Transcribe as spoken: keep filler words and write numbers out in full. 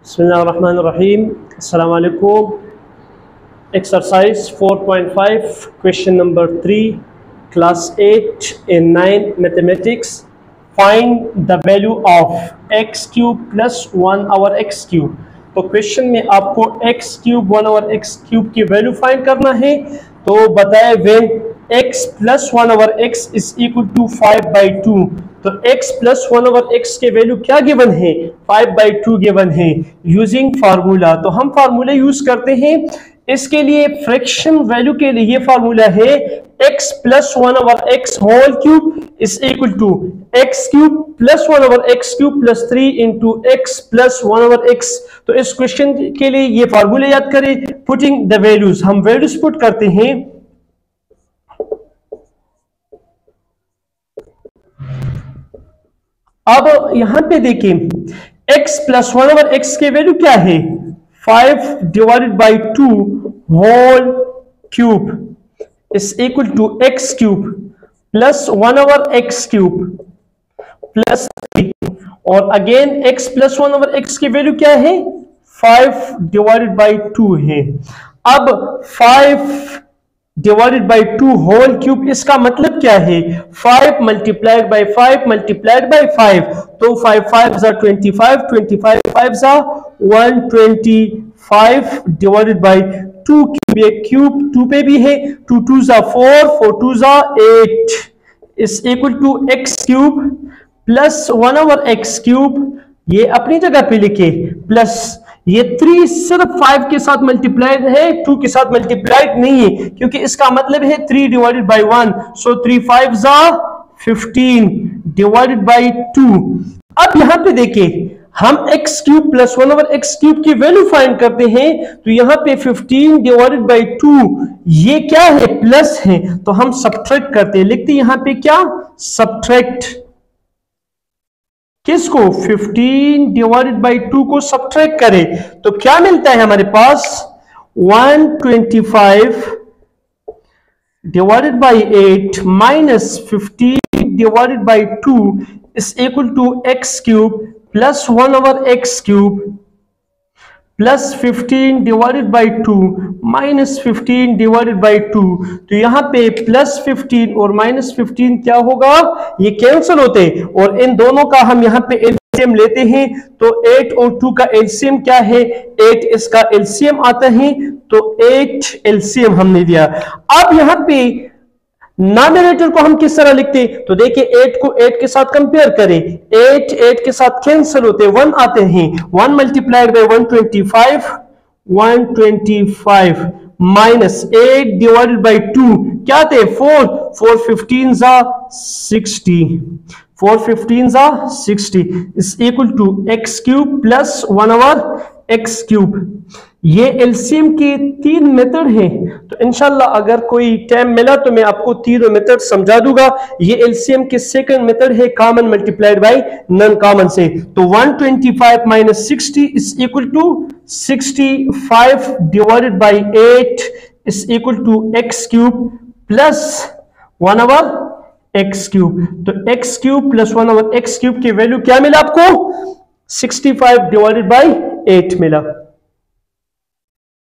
बिस्मिल्लाहिर्रहमानिर्रहीम। अस्सलाम वालेकुम। Exercise four point five, question number three, class eight in nine mathematics. Find the value of x cube plus one over x cube. तो question में आपको x cube one over x cube की value find करना है। तो बताए when x plus one over x is equal to five by two. तो x plus one over x के वैल्यू क्या गिवन है? फाइव बाई टू गिवन है। यूजिंग फार्मूला, तो हम फार्मूला यूज करते हैं इसके लिए। फ्रैक्शन वैल्यू के लिए ये फार्मूला है x plus one over x whole cube is equal to x cube plus one over x cube plus three into x plus one over x. तो इस क्वेश्चन के लिए ये फार्मूला याद करें। पुटिंग द वैल्यूज, हम values put करते हैं। अब यहां पे देखिए x plus one over x के वैल्यू क्या है? Five divided by two whole cube is equal to x cube plus one over x cube plus three, और again x plus one over x की वैल्यू क्या है? Five divided by two है। अब five divided by two whole cube, इसका मतलब क्या है? Five multiplied by five multiplied by five. तो फाइव फाइव जा twenty five, twenty five five जा one twenty five divided by two cube. ये क्यूब टू पे भी है, टू टू जा फोर, फोर टू जा eight is equal to x cube plus one over x cube, ये अपनी जगह पे लिखे, प्लस ये थ्री सिर्फ फाइव के साथ मल्टीप्लाइड है, टू के साथ मल्टीप्लाइड नहीं है, क्योंकि इसका मतलब है three divided by one. So three five जा फिफ्टीन डिवाइडेड बाई टू। अब यहां पे देखिए हम x cube plus one over x cube की वैल्यू फाइंड करते हैं। तो यहां पे फिफ्टीन डिवाइडेड बाई टू, ये क्या है? प्लस है, तो हम सब्ट्रैक्ट करते हैं। लिखते हैं यहां पे क्या? सब्ट्रैक्ट किसको? फिफ्टीन डिवाइडेड बाई टू को सब्ट्रैक्ट करें तो क्या मिलता है हमारे पास? One twenty five divided by eight minus fifteen divided by two is equal to x cube plus one over x cube plus fifteen divided by two minus fifteen divided by two. तो यहां पे plus fifteen और minus fifteen क्या होगा? ये cancel होते हैं, और इन दोनों का हम यहां पे एलसीएम लेते हैं। तो एट और टू का एलसीएम क्या है? एट इसका एलसीएम आता है, तो एट एलसीएम हमने दिया। अब यहां पे नॉमिनेटर को हम किस तरह लिखते? तो देखिए एट को एट के साथ कंपेयर करें, एट एट के साथ कैंसिल होते, वन आते हैं, one multiplied by one twenty five, one twenty five minus eight divided by two क्या थे? फोर, फोर फिफ्टीन जा सिक्सटी, फोर फिफ्टीन जा sixty is equal to x cube plus one over x cube. ये LCM के तीन method हैं, तो इंशाल्लाह अगर कोई टाइम मिला तो मैं आपको तीनों मेथड समझा दूंगा। ये एलसीएम के सेकंड मेथड है common multiplied by non common से। तो one twenty five minus sixty is equal to sixty five divided by eight is equal to x cube plus one over x cube. तो x cube plus one over x cube की value क्या मिला आपको? Sixty five divided by eight मिला।